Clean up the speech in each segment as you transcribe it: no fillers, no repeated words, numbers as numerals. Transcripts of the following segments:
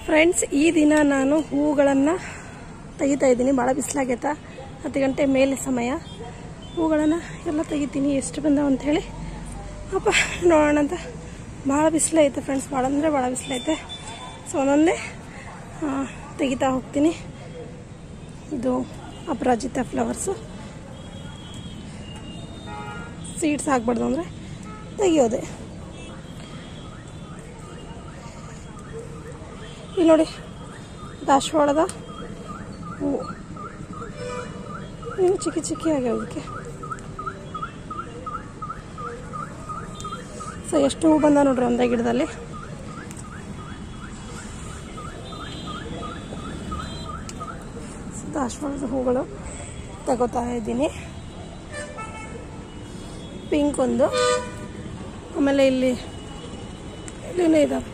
Friends, ಈ ದಿನ ನಾನು ಹೂಗಳನ್ನು ತೆಗಿತಾ ಇದ್ದೀನಿ. ಭಾಳ ಬಿಸಿಲಾಗೈತಾ, 10 ಗಂಟೆ ಮೇಲೆ ಸಮಯ. ಹೂಗಳನ್ನು ಎಲ್ಲ ತೆಗಿತೀನಿ, ಎಷ್ಟು ಬಂದಾವ ಅಂಥೇಳಿ ಅಪ್ಪ ನೋಡೋಣ ಅಂತ. ಭಾಳ ಬಿಸಿಲೈತೆ ಫ್ರೆಂಡ್ಸ್, ಭಾಳ ಅಂದರೆ ಭಾಳ ಬಿಸಿಲೈತೆ. ಸೊ ಒಂದೊಂದೇ ತೆಗಿತಾ ಹೋಗ್ತೀನಿ. ಇದು ಅಪರಾಜಿತ ಫ್ಲವರ್ಸು. ಸೀಡ್ಸ್ ಹಾಕ್ಬಾರ್ದು ಅಂದರೆ ತೆಗಿಯೋದೆ. ಇಲ್ಲಿ ನೋಡಿ, ದಾಸವಾಳದ ಹೂವು ಇನ್ನು ಚಿಕ್ಕಿ ಚಿಕ್ಕಿ ಆಗ್ಯಾವದಕ್ಕೆ. ಸೊ ಎಷ್ಟು ಹೂ ಬಂದ ನೋಡ್ರಿ ಒಂದೇ ಗಿಡದಲ್ಲಿ. ದಾಸವಾಳದ ಹೂಗಳು ತಗೋತಾ ಇದ್ದೀನಿ. ಪಿಂಕ್ ಒಂದು, ಆಮೇಲೆ ಇಲ್ಲಿ ಇಲ್ಲೇ ಇದಾವೆ.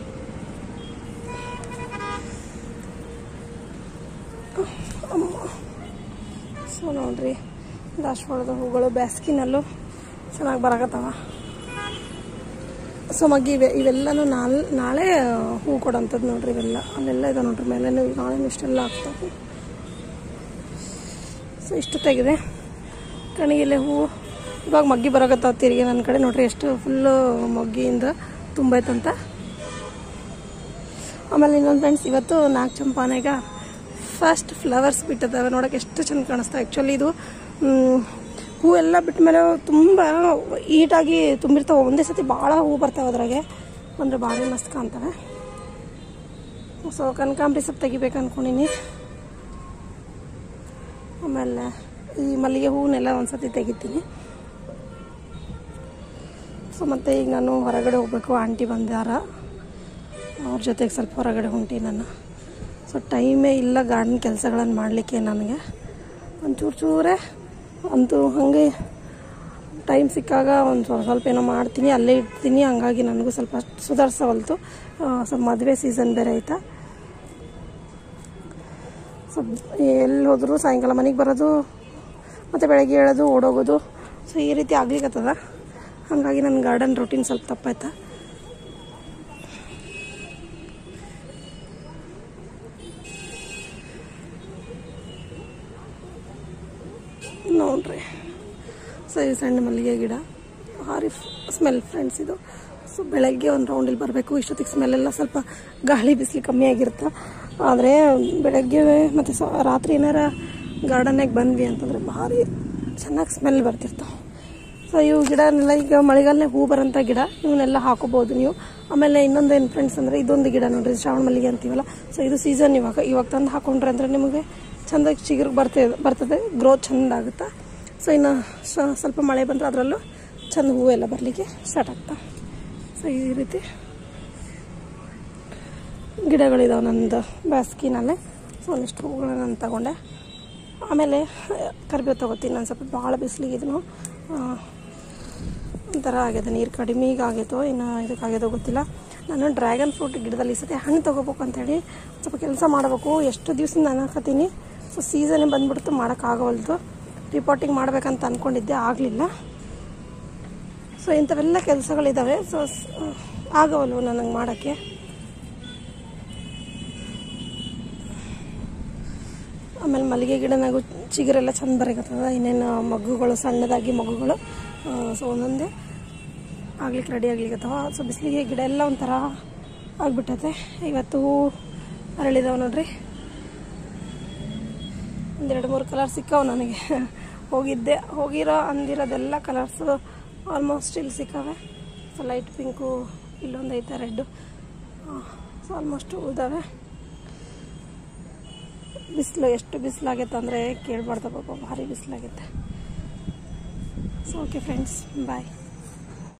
ಸೊ ನೋಡ್ರಿ, ದಾಸವಾಳದ ಹೂಗಳು ಬ್ಯಾಸ್ಗಿನಲ್ಲೂ ಚೆನ್ನಾಗಿ ಬರಕತ್ತವ. ಸೊ ಮಗ್ಗಿ ಇವೆಲ್ಲನೂ ನಾಳೆ ಹೂ ಕೊಡೋಂಥದ್ದು ನೋಡ್ರಿ. ಇವೆಲ್ಲ ಅಲ್ಲೆಲ್ಲ ಇದೆ ನೋಡ್ರಿ, ಮೇಲೆ ನಾಳೆ ಇಷ್ಟೆಲ್ಲ ಆಗ್ತಾವೆ. ಸೊ ಇಷ್ಟು ತೆಗೆದೆ. ಕಣಿಗೆಲೆ ಹೂವು ಇವಾಗ ಮಗ್ಗಿ ಬರಕತ್ತಾವ ತಿರುಗಿ ನನ್ನ ಕಡೆ. ನೋಡ್ರಿ ಎಷ್ಟು ಫುಲ್ಲು ಮಗ್ಗಿಯಿಂದ ತುಂಬೈತಂತ. ಆಮೇಲೆ ಇನ್ನೊಂದು ಫ್ರೆಂಡ್ಸ್, ಇವತ್ತು ನಾಗಚಂಪಾನೆಗ ಫಸ್ಟ್ ಫ್ಲವರ್ಸ್ ಬಿಟ್ಟಿದ್ದಾವೆ. ನೋಡೋಕೆ ಎಷ್ಟು ಚೆಂದ ಕಾಣಿಸ್ತಾವೆ. ಆ್ಯಕ್ಚುಲಿ ಇದು ಹೂವೆಲ್ಲ ಬಿಟ್ಟ ಮೇಲೆ ತುಂಬ ಈಟಾಗಿ ತುಂಬಿರ್ತಾವೆ. ಒಂದೇ ಸತಿ ಭಾಳ ಹೂ ಬರ್ತಾವೆ ಅದ್ರಾಗೆ, ಅಂದರೆ ಭಾಳ ಮಸ್ತ್ ಕಾಣ್ತವೆ. ಸೊ ಕನಕಾಂಬರಿ ಸ್ವಲ್ಪ ತೆಗಿಬೇಕು ಅಂದ್ಕೊಂಡಿನಿ. ಆಮೇಲೆ ಈ ಮಲ್ಲಿಗೆ ಹೂವನ್ನೆಲ್ಲ ಒಂದ್ಸತಿ ತೆಗಿತೀನಿ. ಸೊ ಮತ್ತು ಈಗ ನಾನು ಹೊರಗಡೆ ಹೋಗ್ಬೇಕು. ಆಂಟಿ ಬಂದಾರ, ಅವ್ರ ಜೊತೆಗೆ ಸ್ವಲ್ಪ ಹೊರಗಡೆ ಹೊಂಟಿ ನಾನು. ಸೊ ಟೈಮೇ ಇಲ್ಲ ಗಾರ್ಡನ್ ಕೆಲಸಗಳನ್ನು ಮಾಡಲಿಕ್ಕೆ ನನಗೆ. ಒಂಚೂರು ಚೂರೇ ಅಂತೂ ಹಾಗೆ ಟೈಮ್ ಸಿಕ್ಕಾಗ ಒಂದು ಸ್ವಲ್ಪ ಏನೋ ಮಾಡ್ತೀನಿ, ಅಲ್ಲೇ ಇಡ್ತೀನಿ. ಹಂಗಾಗಿ ನನಗೂ ಸ್ವಲ್ಪ ಸುಧಾರಿಸವಲ್ತು. ಸ್ವಲ್ಪ ಮದುವೆ ಸೀಸನ್ ಬೇರೆ ಆಯ್ತಾ. ಸೊ ಎಲ್ಲಿ ಹೋದರೂ ಸಾಯಂಕಾಲ ಮನೆಗೆ ಬರೋದು, ಮತ್ತು ಬೆಳಗ್ಗೆ ಹೇಳೋದು, ಓಡೋಗೋದು. ಸೊ ಈ ರೀತಿ ಆಗ್ಲಿಕ್ಕತ್ತದ. ಹಾಗಾಗಿ ನನ್ನ ಗಾರ್ಡನ್ ರೂಟೀನ್ ಸ್ವಲ್ಪ ತಪ್ಪಾಯ್ತಾ. ನೋಡ್ರಿ, ಸೊ ಈ ಸಣ್ಣ ಮಲ್ಲಿಗೆ ಗಿಡ ಭಾರಿ ಸ್ಮೆಲ್ ಫ್ರೆಂಡ್ಸ್ ಇದು. ಸೊ ಬೆಳಗ್ಗೆ ಒಂದು ರೌಂಡಲ್ಲಿ ಬರಬೇಕು. ಇಷ್ಟೊತ್ತಿಗೆ ಸ್ಮೆಲ್ಲೆಲ್ಲ ಸ್ವಲ್ಪ ಗಾಳಿ ಬಿಸಿಲು ಕಮ್ಮಿ ಆಗಿರುತ್ತೆ. ಆದರೆ ಬೆಳಗ್ಗೆ ಮತ್ತು ರಾತ್ರಿ ಏನಾರ ಗಾರ್ಡನ್ನಾಗ ಬಂದ್ವಿ ಅಂತಂದರೆ ಭಾರಿ ಚೆನ್ನಾಗಿ ಸ್ಮೆಲ್ ಬರ್ತಿರ್ತಾವೆ. ಸೊ ಇವು ಗಿಡನೆಲ್ಲ ಈಗ ಮಳೆಗಾಲನೇ ಹೂ ಬರೋಂಥ ಗಿಡ, ಇವನ್ನೆಲ್ಲ ಹಾಕೋಬೋದು ನೀವು. ಆಮೇಲೆ ಇನ್ನೊಂದೇನು ಫ್ರೆಂಡ್ಸ್ ಅಂದರೆ, ಇದೊಂದು ಗಿಡ ನೋಡ್ರಿ, ಶ್ರಾವಣ ಮಲ್ಲಿಗೆ ಅಂತೀವಲ್ಲ. ಸೊ ಇದು ಸೀಸನ್ ಇವಾಗ ತಂದು ಹಾಕೊಂಡ್ರೆ ಅಂದರೆ ನಿಮಗೆ ಚೆಂದಾಗಿ ಚಿಗುರು ಬರ್ತದೆ, ಗ್ರೋತ್ ಚೆಂದ ಆಗುತ್ತೆ. ಸೊ ಇನ್ನು ಸ್ವಲ್ಪ ಮಳೆ ಬಂದರೆ ಅದರಲ್ಲೂ ಚೆಂದ ಹೂವೆಲ್ಲ ಬರಲಿಕ್ಕೆ ಸ್ಟಾರ್ಟ್ ಆಗ್ತಾ. ಸೊ ಈ ರೀತಿ ಗಿಡಗಳಿದಾವೆ ನನ್ನದು ಬ್ಯಾಸ್ಕಿನಲ್ಲೇ. ಸೊ ಒಂದಿಷ್ಟು ಹೂಗಳನ್ನ ನಾನು ತಗೊಂಡೆ. ಆಮೇಲೆ ಕರಿಬೇವು ತೊಗೋತೀನಿ ನಾನು. ಸ್ವಲ್ಪ ಭಾಳ ಬಿಸಿಲಿಗೆ ಇದನ್ನು ಒಂಥರ ಆಗ್ಯದ, ನೀರು ಕಡಿಮೆ ಈಗ ಆಗೈತೋ ಇನ್ನು ಇದಕ್ಕಾಗ್ಯದೋ ಗೊತ್ತಿಲ್ಲ. ನಾನು ಡ್ರ್ಯಾಗನ್ ಫ್ರೂಟ್ ಗಿಡದಲ್ಲಿ ಈ ಸತಿ ಹಣ್ಣು ತೊಗೋಬೇಕು ಅಂಥೇಳಿ ಸ್ವಲ್ಪ ಕೆಲಸ ಮಾಡಬೇಕು. ಎಷ್ಟು ದಿವ್ಸದಿಂದ ನಾನು ಹಾಕತ್ತೀನಿ. ಸೊ ಸೀಸನ್ನೇ ಬಂದುಬಿಡ್ತು, ಮಾಡೋಕ್ಕಾಗವಲ್ದು. ರಿಪೋರ್ಟಿಂಗ್ ಮಾಡಬೇಕಂತ ಅಂದ್ಕೊಂಡಿದ್ದೆ, ಆಗಲಿಲ್ಲ. ಸೊ ಇಂಥವೆಲ್ಲ ಕೆಲಸಗಳಿದ್ದಾವೆ. ಸೊ ಆಗವಲ್ವು ನನಗೆ ಮಾಡೋಕ್ಕೆ. ಆಮೇಲೆ ಮಲ್ಲಿಗೆ ಗಿಡನಾಗೂ ಚಿಗುರೆಲ್ಲ ಚೆಂದ ಬರಕತ್ತದ. ಇನ್ನೇನು ಮಗ್ಗುಗಳು, ಸಣ್ಣದಾಗಿ ಮಗ್ಗುಗಳು ಸೊ ಒಂದೊಂದೇ ಆಗ್ಲಿಕ್ಕೆ ರೆಡಿ ಆಗ್ಲಿಕ್ಕತ್ತವ. ಸೊ ಬಿಸಿಲಿಗೆ ಗಿಡ ಎಲ್ಲ ಒಂಥರ ಆಗಿಬಿಟ್ಟೈತೆ. ಇವತ್ತು ಅರಳಿದಾವೆ ನೋಡ್ರಿ. 1-2-3 ಕಲರ್ ಸಿಕ್ಕಾವು ನನಗೆ. ಹೋಗಿರೋ ಅಂದಿರೋದೆಲ್ಲ ಕಲರ್ಸು ಆಲ್ಮೋಸ್ಟ್ ಇಲ್ಲಿ ಸಿಕ್ಕಾವೆ. ಸೊ ಲೈಟ್ ಪಿಂಕು, ಇಲ್ಲೊಂದು ಐತೆ ರೆಡ್ಡು. ಸೊ ಆಲ್ಮೋಸ್ಟ್ ಇದ್ದಾವೆ. ಬಿಸಿಲು ಎಷ್ಟು ಬಿಸಿಲಾಗೈತೆ ಅಂದರೆ ಕೇಳಬಾರ್ದು ಪಾಪ, ಭಾರಿ ಬಿಸಿಲಾಗೈತೆ. ಸೊ ಓಕೆ ಫ್ರೆಂಡ್ಸ್, ಬಾಯ್.